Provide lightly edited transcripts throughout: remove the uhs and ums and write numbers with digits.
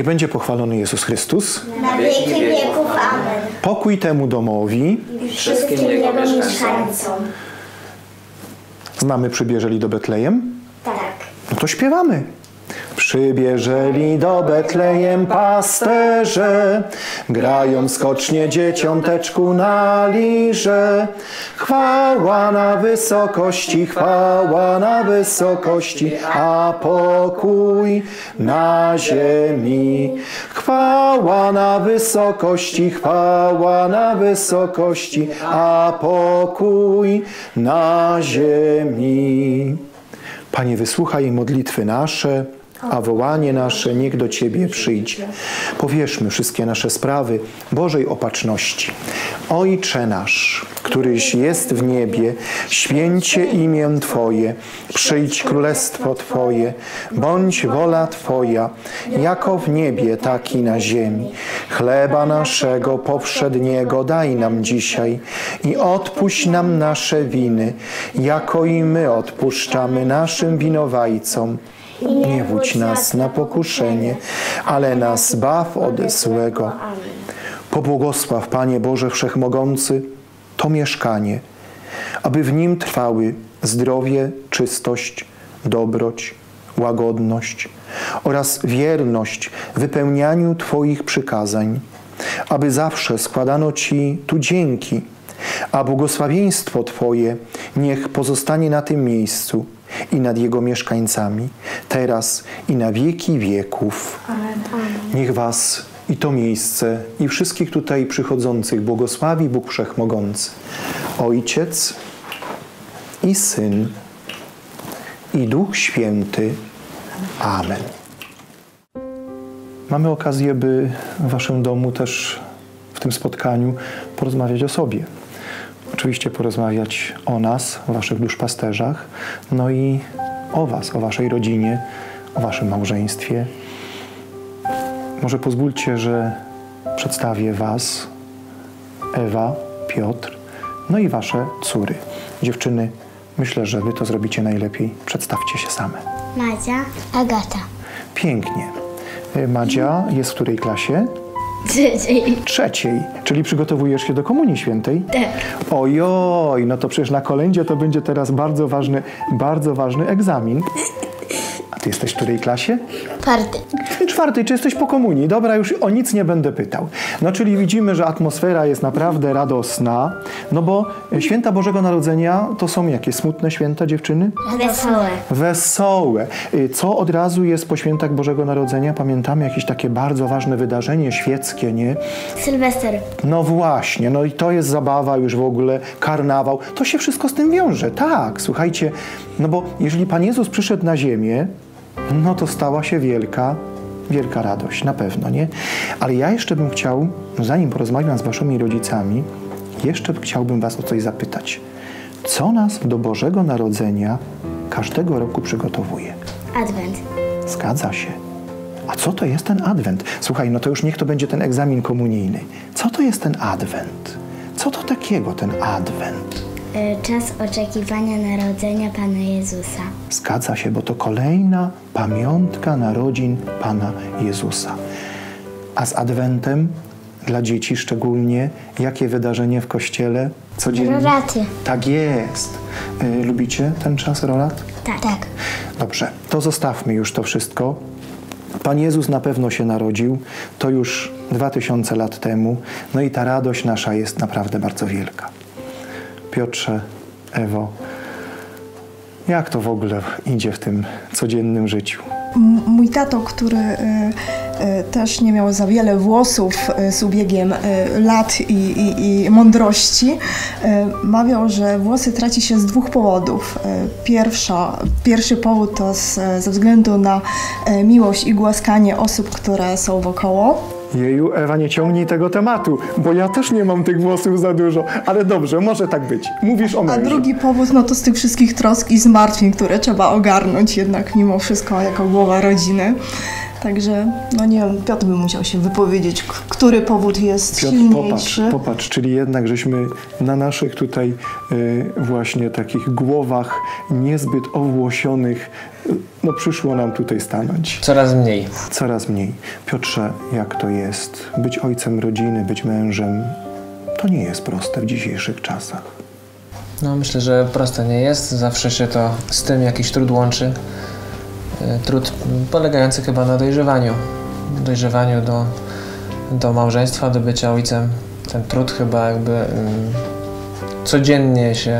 będzie pochwalony Jezus Chrystus. Na wieki wieków. Amen. Pokój temu domowi. I wszystkim jego mieszkańcom. Znamy przybierzeli do Betlejem? Tak. No to śpiewamy. Przybierzeli do Betlejem pasterze, grają skocznie dzieciąteczku na lirze. Chwała na wysokości, a pokój na ziemi. Chwała na wysokości, a pokój na ziemi. Panie, wysłuchaj modlitwy nasze, a wołanie nasze niech do Ciebie przyjdzie. Powierzmy wszystkie nasze sprawy Bożej Opatrzności. Ojcze nasz, któryś jest w niebie, święcie imię Twoje, przyjdź królestwo Twoje, bądź wola Twoja, jako w niebie, tak i na ziemi. Chleba naszego powszedniego daj nam dzisiaj i odpuść nam nasze winy, jako i my odpuszczamy naszym winowajcom. Nie wódź nas na pokuszenie, ale nas zbaw od złego. Pobłogosław, Panie Boże Wszechmogący, to mieszkanie, aby w nim trwały zdrowie, czystość, dobroć, łagodność oraz wierność w wypełnianiu Twoich przykazań, aby zawsze składano Ci tu dzięki, a błogosławieństwo Twoje niech pozostanie na tym miejscu i nad jego mieszkańcami, teraz i na wieki wieków. Amen. Niech Was i to miejsce, i wszystkich tutaj przychodzących błogosławi Bóg Wszechmogący, Ojciec i Syn, i Duch Święty. Amen. Mamy okazję, by w Waszym domu też w tym spotkaniu porozmawiać o sobie. Oczywiście porozmawiać o nas, o Waszych duszpasterzach, no i o Was, o Waszej rodzinie, o Waszym małżeństwie. Może pozwólcie, że przedstawię Was, Ewa, Piotr, no i Wasze córy. Dziewczyny, myślę, że Wy to zrobicie najlepiej. Przedstawcie się same. Madzia, Agata. Pięknie. Madzia jest w której klasie? Trzeciej. Czyli przygotowujesz się do Komunii Świętej? Tak. Ojoj, no to przecież na kolędzie to będzie teraz bardzo ważny egzamin. A ty jesteś w której klasie? Czwartej. Czy jesteś po komunii? Dobra, już o nic nie będę pytał. No czyli widzimy, że atmosfera jest naprawdę radosna, no bo święta Bożego Narodzenia to są jakie smutne święta, dziewczyny? Wesołe. Wesołe. Co od razu jest po świętach Bożego Narodzenia? Pamiętamy jakieś takie bardzo ważne wydarzenie świeckie, nie? Sylwester. No właśnie, no i to jest zabawa już w ogóle, karnawał. To się wszystko z tym wiąże, tak. Słuchajcie, no bo jeżeli Pan Jezus przyszedł na ziemię, no to stała się wielka radość, na pewno, nie? Ale ja jeszcze bym chciał, zanim porozmawiam z Waszymi rodzicami, jeszcze chciałbym Was o coś zapytać. Co nas do Bożego Narodzenia każdego roku przygotowuje? Adwent. Zgadza się. A co to jest ten Adwent? Słuchaj, no to już niech to będzie ten egzamin komunijny. Co to jest ten Adwent? Co to takiego ten Adwent? Czas oczekiwania narodzenia Pana Jezusa. Zgadza się, bo to kolejna pamiątka narodzin Pana Jezusa. A z Adwentem dla dzieci szczególnie jakie wydarzenie w kościele codziennie? Roraty. Tak jest. Lubicie ten czas rorat? Tak. Dobrze, to zostawmy już to wszystko. Pan Jezus na pewno się narodził, to już 2000 lat temu, no i ta radość nasza jest naprawdę bardzo wielka. Piotrze, Ewo, jak to w ogóle idzie w tym codziennym życiu? Mój tato, który też nie miał za wiele włosów z ubiegiem lat i mądrości, mawiał, że włosy traci się z dwóch powodów. Pierwszy powód to ze względu na miłość i głaskanie osób, które są wokoło. Jeju, Ewa, nie ciągnij tego tematu, bo ja też nie mam tych włosów za dużo, ale dobrze, może tak być. Mówisz o mężu. A drugi powód, no to z tych wszystkich trosk i zmartwień, które trzeba ogarnąć jednak mimo wszystko jako głowa rodziny. Także, no nie wiem, Piotr by musiał się wypowiedzieć, który powód jest Piotr, silniejszy. popatrz, czyli jednak żeśmy na naszych tutaj właśnie takich głowach niezbyt owłosionych, no przyszło nam tutaj stanąć. Coraz mniej. Coraz mniej. Piotrze, jak to jest? Być ojcem rodziny, być mężem, to nie jest proste w dzisiejszych czasach. No myślę, że proste nie jest. Zawsze się to z tym jakiś trud łączy. Trud polegający chyba na dojrzewaniu. Dojrzewaniu do małżeństwa, do bycia ojcem. Ten trud chyba jakby codziennie się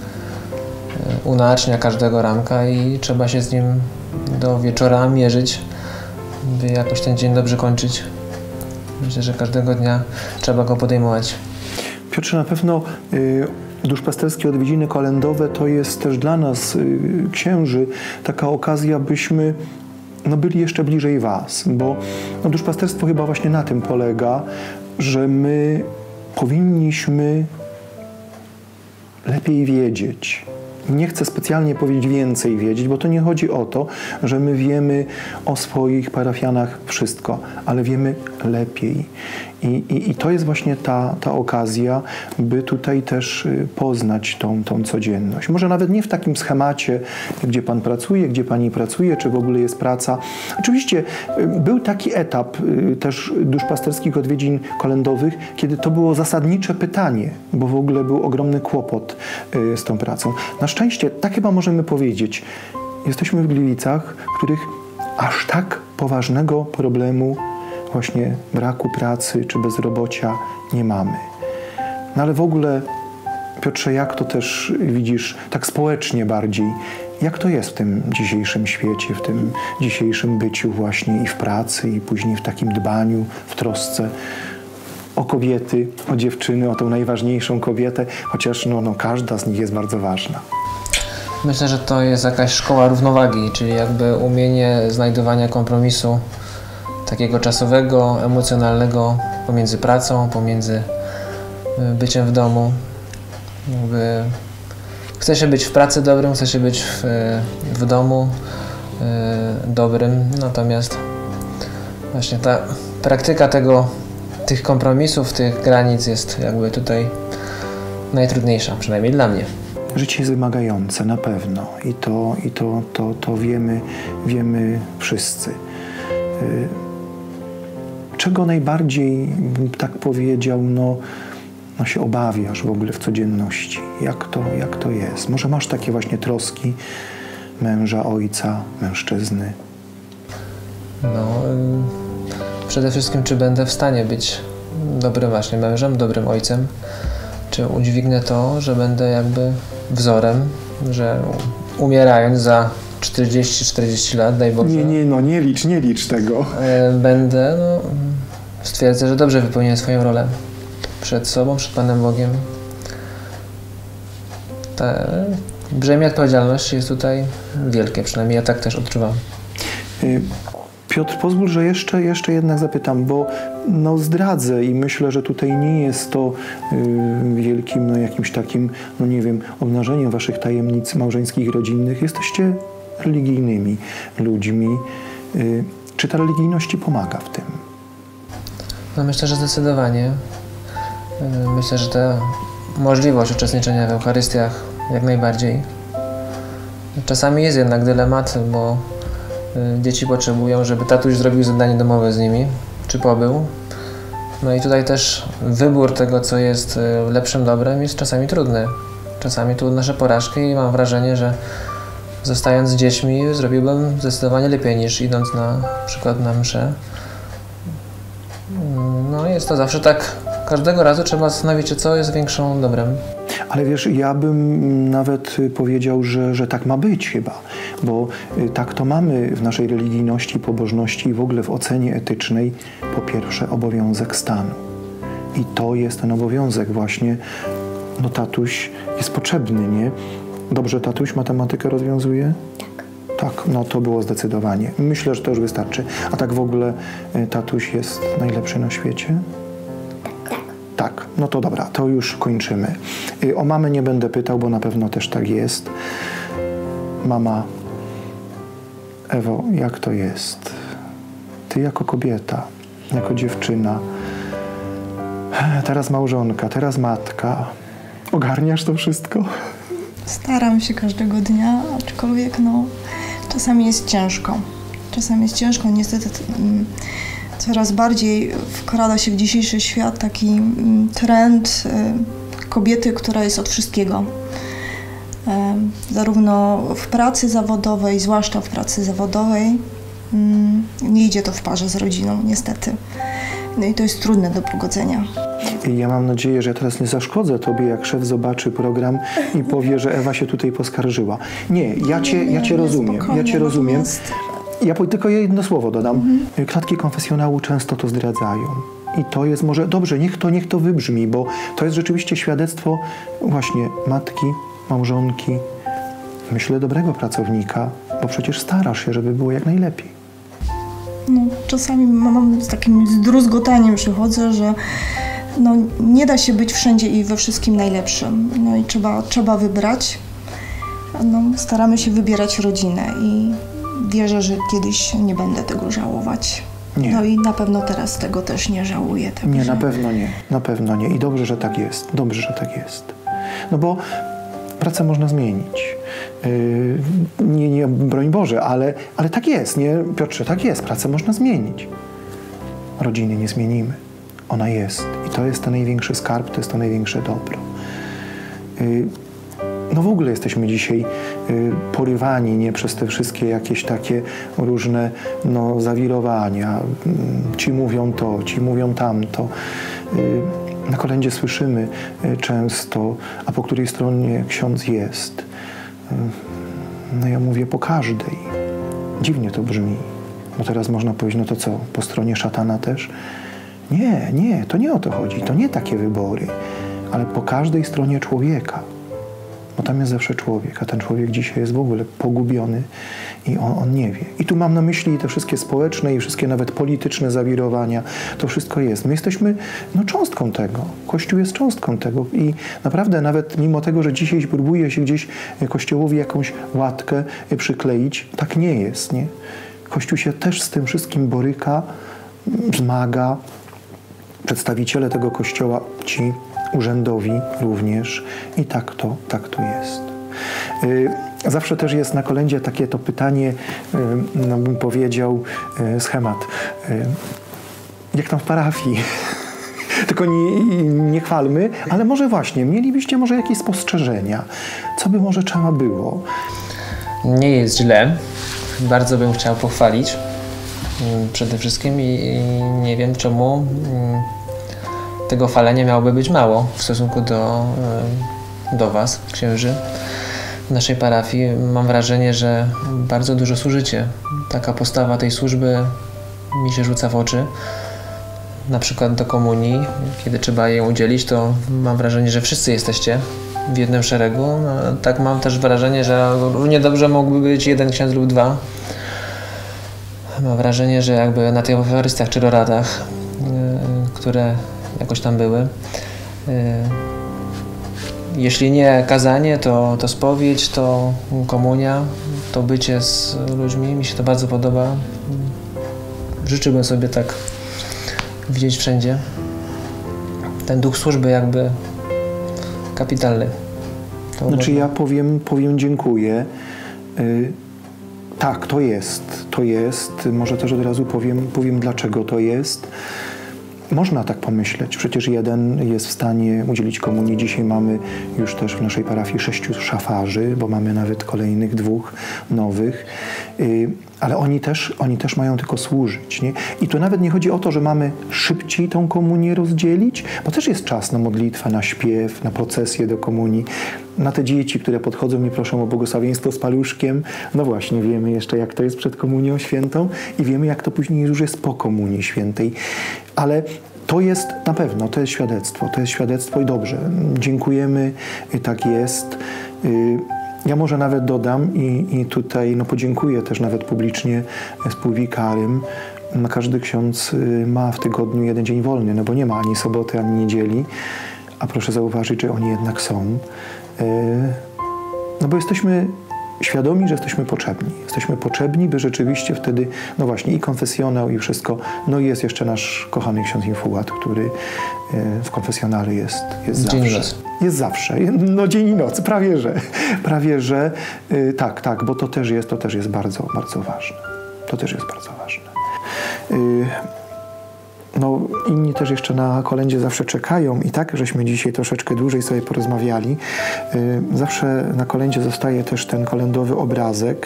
unacznia każdego ranka i trzeba się z nim do wieczora mierzyć, by jakoś ten dzień dobrze kończyć. Myślę, że każdego dnia trzeba go podejmować. Piotrze, na pewno duszpasterskie odwiedziny kolędowe to jest też dla nas, księży, taka okazja, byśmy byli jeszcze bliżej Was, bo duszpasterstwo chyba właśnie na tym polega, że my powinniśmy lepiej wiedzieć. Nie chcę specjalnie powiedzieć więcej wiedzieć, bo to nie chodzi o to, że my wiemy o swoich parafianach wszystko, ale wiemy lepiej. I to jest właśnie ta okazja, by tutaj też poznać tą codzienność. Może nawet nie w takim schemacie, gdzie Pan pracuje, gdzie Pani pracuje, czy w ogóle jest praca. Oczywiście był taki etap też duszpasterskich odwiedzin kolędowych, kiedy to było zasadnicze pytanie, bo w ogóle był ogromny kłopot z tą pracą. Na szczęście, tak chyba możemy powiedzieć, jesteśmy w Gliwicach, w których aż tak poważnego problemu właśnie braku pracy czy bezrobocia nie mamy. No ale w ogóle, Piotrze, jak to też widzisz tak społecznie bardziej, jak to jest w tym dzisiejszym świecie, w tym dzisiejszym byciu właśnie i w pracy, i później w takim dbaniu, w trosce o kobiety, o dziewczyny, o tą najważniejszą kobietę, chociaż każda z nich jest bardzo ważna. Myślę, że to jest jakaś szkoła równowagi, czyli jakby umienie znajdowania kompromisu takiego czasowego, emocjonalnego pomiędzy pracą, pomiędzy byciem w domu. Jakby chce się być w pracy dobrym, chce się być w domu dobrym, natomiast właśnie ta praktyka tych kompromisów, tych granic jest jakby tutaj najtrudniejsza, przynajmniej dla mnie. Życie jest wymagające, na pewno. I to wiemy wszyscy. Czego najbardziej, bym tak powiedział, się obawiasz w ogóle w codzienności? Jak to jest? Może masz takie właśnie męża, ojca, mężczyzny? Przede wszystkim, czy będę w stanie być dobrym właśnie mężem, dobrym ojcem? Czy udźwignę to, że będę jakby wzorem, że umierając za 40-40 lat, daj Boże. Nie licz tego. Będę, stwierdzę, że dobrze wypełniłem swoją rolę przed sobą, przed Panem Bogiem. Brzemię odpowiedzialności jest tutaj wielkie, przynajmniej ja tak też odczuwam. Piotr, pozwól, że jeszcze jednak zapytam, bo zdradzę i myślę, że tutaj nie jest to wielkim jakimś takim, nie wiem, obnażeniem waszych tajemnic małżeńskich, rodzinnych. Jesteście religijnymi ludźmi. Czy ta religijność ci pomaga w tym? Myślę, że zdecydowanie. Myślę, że ta możliwość uczestniczenia w Eucharystiach jak najbardziej. Czasami jest jednak dylemat, bo dzieci potrzebują, żeby tatuś zrobił zadanie domowe z nimi, czy pobył. I tutaj też wybór tego, co jest lepszym dobrem, jest czasami trudny. Czasami tu odnoszę porażkę i mam wrażenie, że zostając z dziećmi zrobiłbym zdecydowanie lepiej niż idąc na przykład na mszę. Jest to zawsze tak, każdego razu trzeba zastanowić się, co jest większą dobrem. Ale wiesz, ja bym nawet powiedział, że tak ma być chyba, bo tak to mamy w naszej religijności, pobożności i w ogóle w ocenie etycznej, po pierwsze obowiązek stanu. I to jest ten obowiązek właśnie, tatuś jest potrzebny, nie? Dobrze tatuś matematykę rozwiązuje? Tak, to było zdecydowanie. Myślę, że to już wystarczy. A tak w ogóle tatuś jest najlepszy na świecie? Tak, to dobra, to już kończymy. O mamę nie będę pytał, bo na pewno też tak jest. Mama, Ewo, jak to jest ty jako kobieta, jako dziewczyna, teraz małżonka, teraz matka, ogarniasz to wszystko? Staram się każdego dnia, aczkolwiek no, czasami jest ciężko. Czasami jest ciężko, niestety coraz bardziej wkrada się w dzisiejszy świat taki trend kobiety, która jest od wszystkiego. Zarówno w pracy zawodowej, zwłaszcza w pracy zawodowej, nie idzie to w parze z rodziną, niestety. No i to jest trudne do pogodzenia. I ja mam nadzieję, że ja teraz nie zaszkodzę tobie, jak szef zobaczy program i powie, że Ewa się tutaj poskarżyła. Nie, ja cię rozumiem. Ja cię rozumiem. Ja tylko jedno słowo dodam. Klatki konfesjonału często to zdradzają. I to jest może dobrze, niech to wybrzmi, bo to jest rzeczywiście świadectwo właśnie matki, małżonki, myślę, dobrego pracownika, bo przecież starasz się, żeby było jak najlepiej. No, czasami mam z takim zdruzgotaniem przychodzę, że no, nie da się być wszędzie i we wszystkim najlepszym. No i trzeba wybrać. No, staramy się wybierać rodzinę i wierzę, że kiedyś nie będę tego żałować. Nie. No i na pewno teraz tego też nie żałuję. Także... Nie, na pewno nie. Na pewno nie. I dobrze, że tak jest. Dobrze, że tak jest. No bo pracę można zmienić. Nie, broń Boże, ale tak jest, nie? Piotrze, tak jest. Pracę można zmienić. Rodziny nie zmienimy. Ona jest. I to jest ten największy skarb, to jest to największe dobro. No w ogóle jesteśmy dzisiaj porywani, nie, przez te wszystkie jakieś takie różne zawirowania. Ci mówią to, ci mówią tamto. Na kolędzie słyszymy często, a po której stronie ksiądz jest. No ja mówię po każdej. Dziwnie to brzmi. Bo teraz można powiedzieć, no to co, po stronie szatana też? Nie, to nie o to chodzi. To nie takie wybory, ale po każdej stronie człowieka. Bo tam jest zawsze człowiek, a ten człowiek dzisiaj jest w ogóle pogubiony i on nie wie. I tu mam na myśli te wszystkie społeczne i wszystkie nawet polityczne zawirowania. To wszystko jest. My jesteśmy cząstką tego. Kościół jest cząstką tego i naprawdę nawet mimo tego, że dzisiaj próbuje się gdzieś Kościołowi jakąś łatkę przykleić, tak nie jest, nie? Kościół się też z tym wszystkim boryka, zmaga. Przedstawiciele tego Kościoła, ci urzędowi również i tak to jest. Zawsze też jest na kolędzie takie to pytanie, bym powiedział, schemat. Jak tam w parafii? Tylko nie chwalmy, ale może właśnie, mielibyście może jakieś spostrzeżenia? Co by może trzeba było? Nie jest źle. Bardzo bym chciał pochwalić przede wszystkim i nie wiem czemu tego chwalenia miałoby być mało w stosunku do was, księży. W naszej parafii mam wrażenie, że bardzo dużo służycie. Taka postawa tej służby mi się rzuca w oczy. Na przykład do komunii, kiedy trzeba jej udzielić, to mam wrażenie, że wszyscy jesteście w jednym szeregu. No, tak mam też wrażenie, że równie dobrze mógłby być jeden ksiądz lub dwa. Mam wrażenie, że jakby na tych Eucharystiach czy roratach, które jakoś tam były, jeśli nie kazanie, to spowiedź, to komunia, to bycie z ludźmi. Mi się to bardzo podoba. Życzyłbym sobie tak widzieć wszędzie. Ten duch służby jakby kapitalny. To znaczy ja powiem dziękuję. Tak, to jest. Może też od razu powiem dlaczego to jest. Można tak pomyśleć. Przecież jeden jest w stanie udzielić komunii. Dzisiaj mamy już też w naszej parafii 6 szafarzy, bo mamy nawet kolejnych 2 nowych. Ale oni też mają tylko służyć, nie? I tu nawet nie chodzi o to, że mamy szybciej tą komunię rozdzielić, bo też jest czas na modlitwę, na śpiew, na procesję do komunii. Na te dzieci, które podchodzą i proszą o błogosławieństwo z paluszkiem, no właśnie, wiemy jeszcze, jak to jest przed komunią świętą i wiemy, jak to później już jest po komunii świętej. Ale to jest na pewno, to jest świadectwo i dobrze. Dziękujemy, tak jest. Ja może nawet dodam i tutaj podziękuję też nawet publicznie współwikarym. Każdy ksiądz ma w tygodniu 1 dzień wolny, no bo nie ma ani soboty, ani niedzieli, a proszę zauważyć, że oni jednak są. No bo jesteśmy świadomi, że jesteśmy potrzebni. Jesteśmy potrzebni, by rzeczywiście wtedy, no właśnie, i konfesjonał, i wszystko. No i jest jeszcze nasz kochany ksiądz Infułat, który w konfesjonale jest Dzień i zawsze. noc. Jest zawsze. No dzień i noc, prawie że. Tak, bo to też jest bardzo, bardzo ważne. To też jest bardzo ważne. No, inni też jeszcze na kolędzie zawsze czekają i tak, żeśmy dzisiaj troszeczkę dłużej sobie porozmawiali. Zawsze na kolędzie zostaje też ten kolędowy obrazek.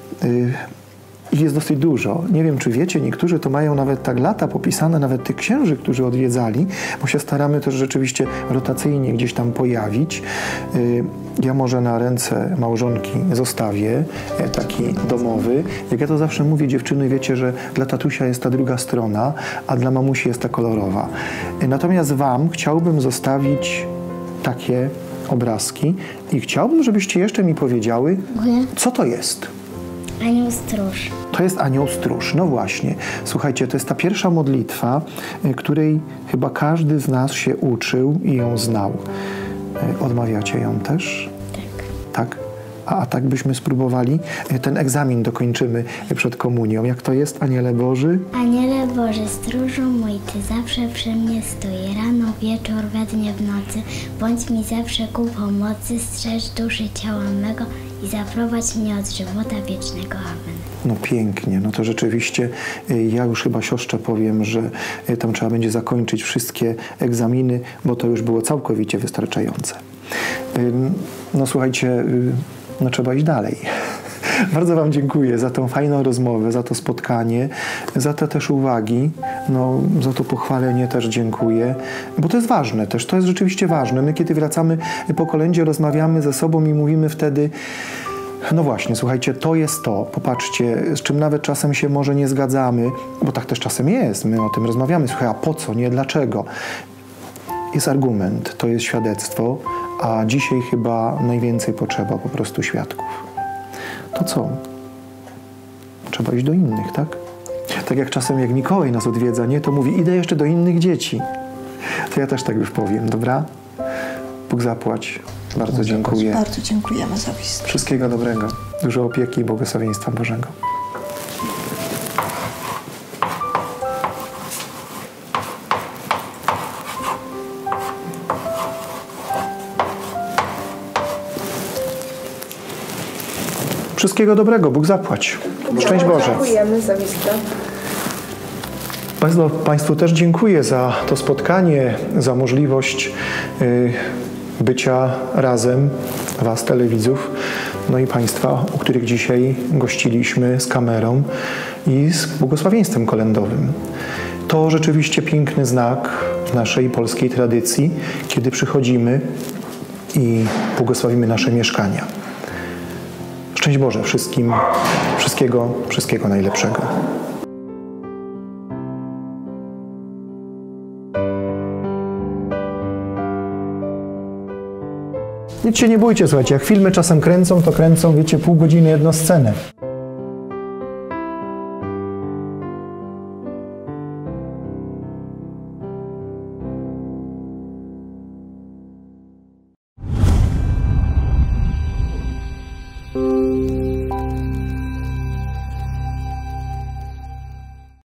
Ich jest dosyć dużo. Nie wiem, czy wiecie, niektórzy to mają nawet tak lata popisane, nawet tych księży, którzy odwiedzali, bo się staramy też rzeczywiście rotacyjnie gdzieś tam pojawić. Ja może na ręce małżonki zostawię taki domowy. Jak ja to zawsze mówię, dziewczyny, wiecie, że dla tatusia jest ta druga strona, a dla mamusi jest ta kolorowa. Natomiast wam chciałbym zostawić takie obrazki i chciałbym, żebyście jeszcze mi powiedziały, co to jest. Anioł stróż. To jest anioł stróż. No właśnie. Słuchajcie, to jest ta pierwsza modlitwa, której chyba każdy z nas się uczył i ją znał. Odmawiacie ją też? Tak. A tak byśmy spróbowali. Ten egzamin dokończymy przed komunią. Jak to jest, Aniele Boży? Aniele Boży, stróżu mój, Ty zawsze przy mnie stoi, rano, wieczór, we dnie, w nocy. Bądź mi zawsze ku pomocy, strzeż duszy ciała mego i zaprowadź mnie od żywota wiecznego. Amen. No pięknie, no to rzeczywiście ja już chyba siostrze powiem, że tam trzeba będzie zakończyć wszystkie egzaminy, bo to już było całkowicie wystarczające. No słuchajcie, no trzeba iść dalej. Bardzo wam dziękuję za tą fajną rozmowę, za to spotkanie, za te też uwagi, no za to pochwalenie też dziękuję, bo to jest ważne też, to jest rzeczywiście ważne. My kiedy wracamy po kolędzie, rozmawiamy ze sobą i mówimy wtedy, no właśnie, słuchajcie, to jest to, popatrzcie, z czym nawet czasem się może nie zgadzamy, bo tak też czasem jest, my o tym rozmawiamy, słuchaj, a po co, nie, dlaczego? Jest argument, to jest świadectwo, a dzisiaj chyba najwięcej potrzeba po prostu świadków. To co? Trzeba iść do innych, tak? Tak jak czasem, jak Mikołaj nas odwiedza, nie, to mówi, idę jeszcze do innych dzieci. To ja też tak już powiem, dobra? Bóg zapłać. Bardzo dziękuję. Bardzo dziękujemy za wizytę. Wszystkiego dobrego. Dużo opieki i błogosławieństwa Bożego. Wszystkiego dobrego. Bóg zapłać. Szczęść Boże. Dziękujemy za wizytę. Państwu też dziękuję za to spotkanie, za możliwość bycia razem, was, telewidzów, no i Państwa, u których dzisiaj gościliśmy z kamerą i z błogosławieństwem kolędowym. To rzeczywiście piękny znak naszej polskiej tradycji, kiedy przychodzimy i błogosławimy nasze mieszkania. Szczęść Boże wszystkim, wszystkiego najlepszego. Nic się nie bójcie, słuchajcie, jak filmy czasem kręcą, to kręcą, wiecie, pół godziny jedną scenę.